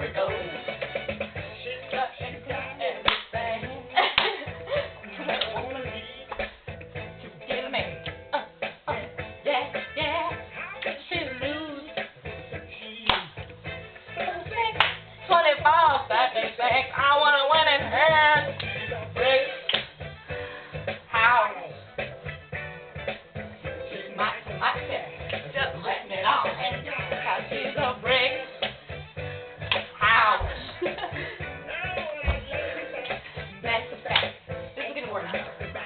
we go. She's got everything. I wanna leave to get me. Yeah, yeah. She lose. 24, 36. I wanna win in her. Break. How? She's my just letting it on. Cause she's a brick house. Back to back. This is gonna work.